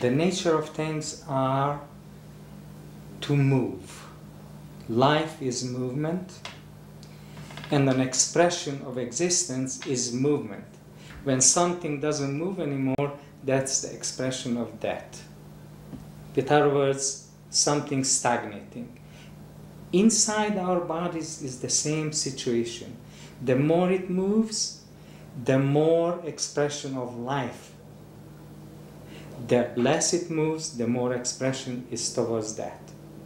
The nature of things are to move. Life is movement, and an expression of existence is movement. When something doesn't move anymore, that's the expression of death. In other words, something stagnating. Inside our bodies is the same situation. The more it moves, the more expression of life. The less it moves, the more expression is towards death.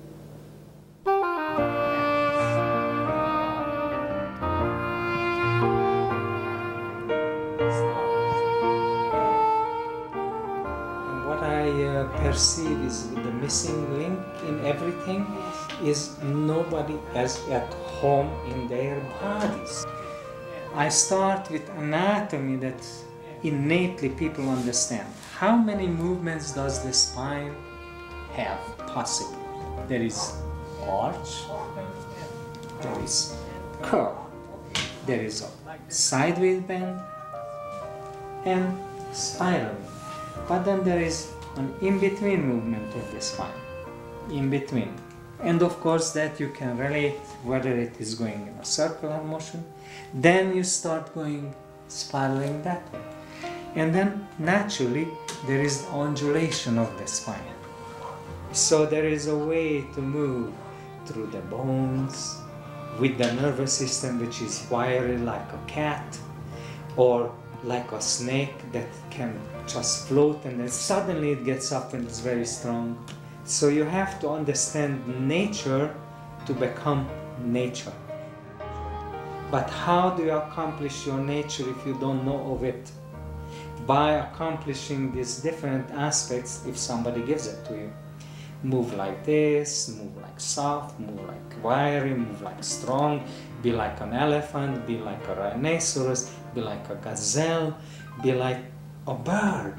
Perceive is the missing link in everything is nobody is at home in their bodies. I start with anatomy that innately people understand. How many movements does the spine have possibly? There is arch, there is curve, there is a sideways bend and spiral. But then there is an in-between movement of the spine, in between. And of course that you can relate whether it is going in a circular motion, then you start going spiraling that way. And then naturally there is the undulation of the spine. So there is a way to move through the bones, with the nervous system which is wiry like a cat, or like a snake that can just float and then suddenly it gets up and it's very strong. So you have to understand nature to become nature. But how do you accomplish your nature if you don't know of it? By accomplishing these different aspects if somebody gives it to you. Move like this, move like soft, move like wiry, move like strong, be like an elephant, be like a rhinoceros, be like a gazelle, be like a bird.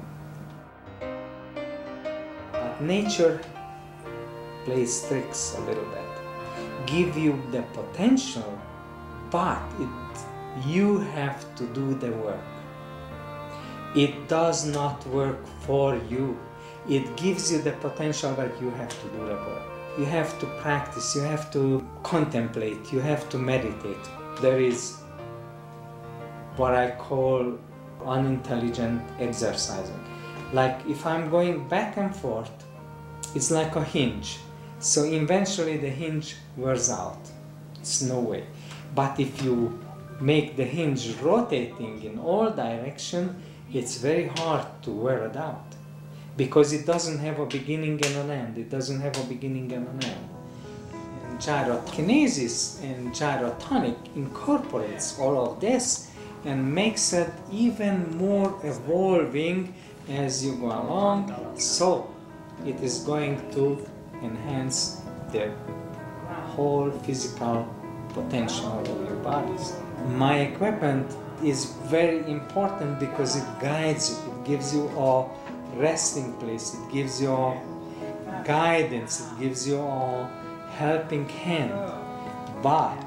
But nature plays tricks a little bit. Give you the potential, but you have to do the work. It does not work for you. It gives you the potential, but you have to do the work. You have to practice, you have to contemplate, you have to meditate. There is what I call unintelligent exercising. Like if I'm going back and forth, it's like a hinge. So eventually the hinge wears out. It's no way. But if you make the hinge rotating in all directions, it's very hard to wear it out. Because it doesn't have a beginning and an end. It doesn't have a beginning and an end. And gyrokinesis and gyrotonic incorporates all of this and makes it even more evolving as you go along. So it is going to enhance the whole physical potential of your bodies. My equipment is very important because it guides you. It gives you a resting place, it gives you a guidance, it gives you a helping hand. But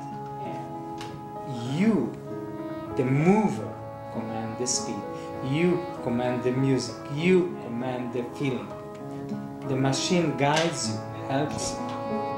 you, the mover, command the speed. You command the music. You command the feeling. The machine guides you, helps you.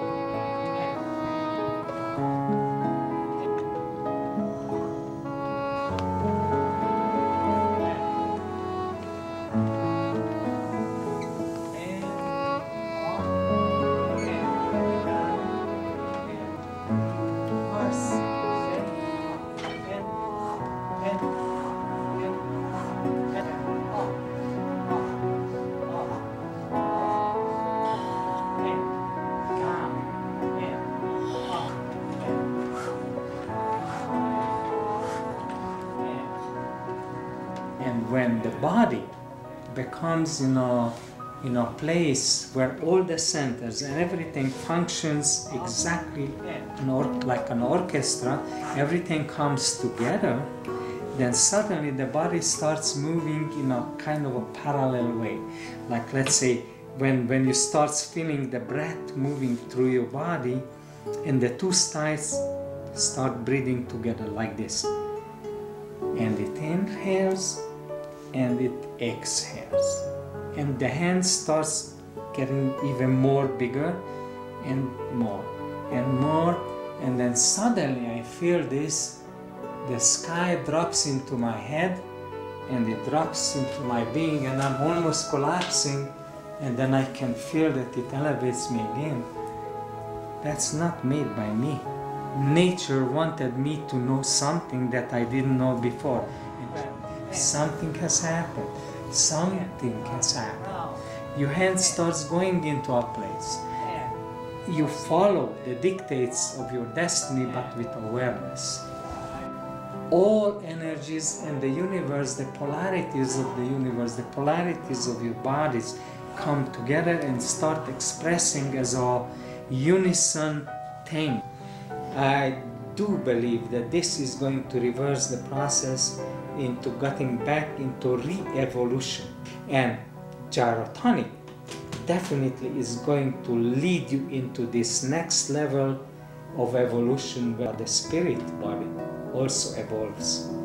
And when the body becomes in a place where all the centers and everything functions exactly like an orchestra, everything comes together, then suddenly the body starts moving in a kind of a parallel way. Like let's say when you start feeling the breath moving through your body and the two sides start breathing together like this. And it inhales and it exhales. and the hand starts getting even more bigger and more and more, and then suddenly I feel this, the sky drops into my head and it drops into my being, and I'm almost collapsing, and then I can feel that it elevates me again. That's not made by me. Nature wanted me to know something that I didn't know before. And something has happened. Something has happened. Your hand starts going into a place. You follow the dictates of your destiny, but with awareness. All energies in the universe, the polarities of the universe, the polarities of your bodies come together and start expressing as a unison thing. I do believe that this is going to reverse the process into getting back into re-evolution, and gyrotonic definitely is going to lead you into this next level of evolution where the spirit body also evolves.